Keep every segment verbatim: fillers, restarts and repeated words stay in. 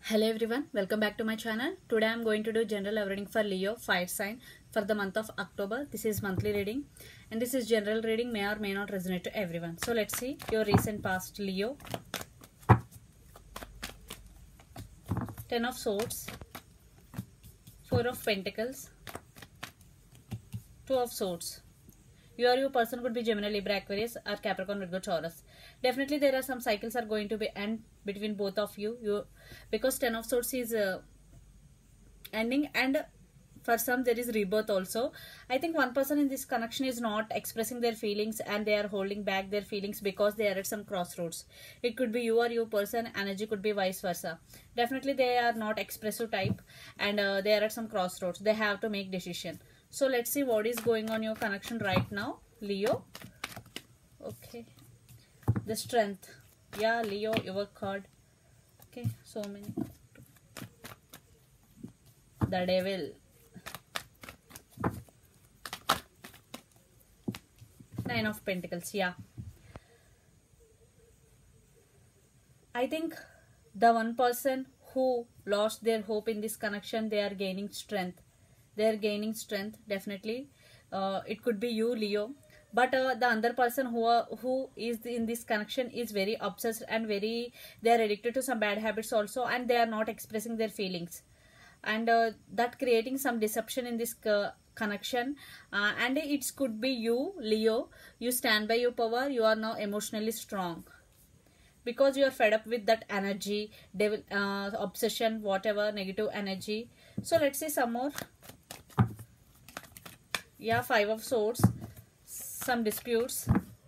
Hello everyone, welcome back to my channel. Today I am going to do general reading for Leo fire sign for the month of October. This is monthly reading and this is general reading, may or may not resonate to everyone. So let's see your recent past Leo. Ten of Swords, Four of Pentacles, Two of Swords. You or your person could be Gemini, Libra, Aquarius or Capricorn, Virgo, Taurus. Definitely there are some cycles are going to be end between both of you. You because Ten of Swords is uh, ending, and for some there is rebirth also. I think one person in this connection is not expressing their feelings and they are holding back their feelings because they are at some crossroads. It could be you or your person, energy could be vice versa. Definitely they are not expressive type and uh, they are at some crossroads. They have to make decision. So let's see what is going on your connection right now, Leo. Okay, the Strength. Yeah, Leo, your card. Okay, so many. The Devil. Nine of Pentacles. Yeah, I think the one person who lost their hope in this connection, they are gaining strength. They are gaining strength, definitely. Uh, it could be you, Leo. But uh, the other person who uh, who is in this connection is very obsessed and very, they are addicted to some bad habits also, and they are not expressing their feelings. And uh, that creating some deception in this uh, connection. Uh, and it could be you, Leo. You stand by your power. You are now emotionally strong. Because you are fed up with that energy, devil, uh, obsession, whatever, negative energy. So let's see some more. Yeah, Five of Swords, some disputes,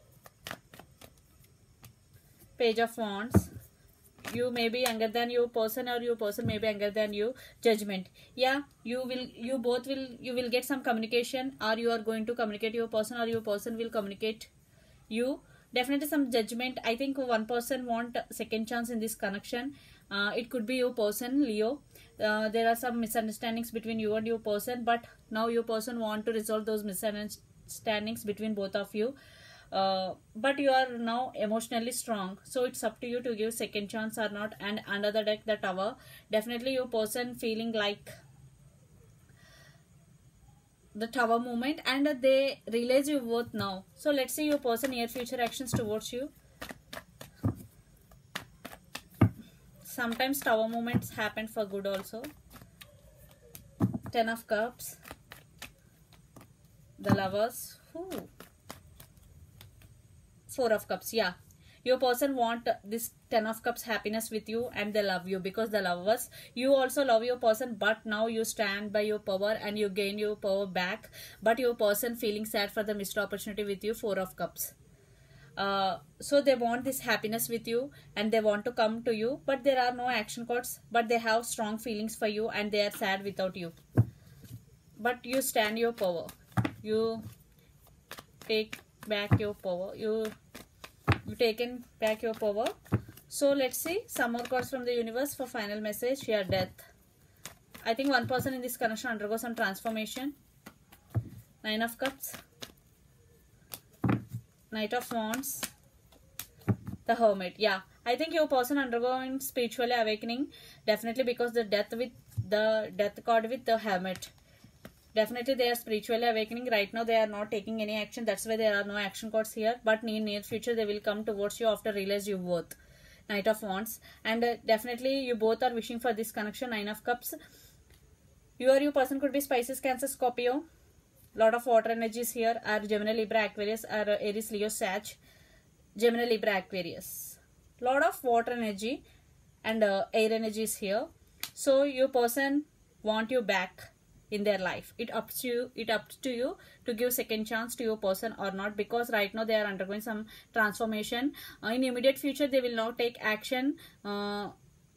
Page of Wands. You may be younger than your person, or your person may be younger than you. Judgment. Yeah, you will, you both will, you will get some communication, or you are going to communicate your person, or your person will communicate you. Definitely some judgment. I think one person want second chance in this connection. Uh, it could be your person, Leo. Uh, there are some misunderstandings between you and your person, but now your person want to resolve those misunderstandings between both of you. Uh, but you are now emotionally strong, so it's up to you to give second chance or not. And under the deck, the Tower. Definitely your person feeling like the Tower movement, and they realize your worth now. So let's see your person near future actions towards you. Sometimes Tower movements happen for good also. Ten of Cups, the Lovers. Ooh. Four of Cups. Yeah, your person want this Ten of Cups happiness with you, and they love you because the Lovers. You also love your person, but now you stand by your power and you gain your power back. But your person feeling sad for the missed opportunity with you. Four of Cups. Uh, so they want this happiness with you and they want to come to you, but there are no action cards, but they have strong feelings for you and they are sad without you. But you stand your power. You take back your power. You you taken back your power. So let's see some more cards from the universe for final message. Here, Death. I think one person in this connection undergoes some transformation. Nine of Cups, Knight of Wands, the Hermit. Yeah, I think your person undergoing spiritually awakening, definitely, because the death with the death card with the Hermit. Definitely they are spiritually awakening. Right now they are not taking any action. That's why there are no action cards here. But in near future they will come towards you after realize your worth. Knight of Wands. And uh, definitely you both are wishing for this connection. Nine of Cups. You or your person could be Pisces, Cancer, Scorpio. Lot of water energies here are Gemini, Libra, Aquarius, or uh, Aries, Leo, Sag. Gemini, Libra, Aquarius. Lot of water energy and uh, air energies here. So your person want you back in their life. It up to you. It up to you to give second chance to your person or not, because right now they are undergoing some transformation. Uh, in immediate future they will not take action. Uh,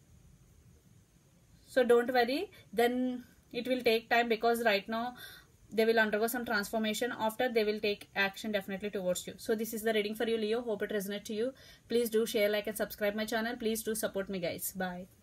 so don't worry. Then it will take time, because right now they will undergo some transformation. After they will take action definitely towards you. So this is the reading for you, Leo. Hope it resonates to you. Please do share, like and subscribe my channel. Please do support me, guys. Bye.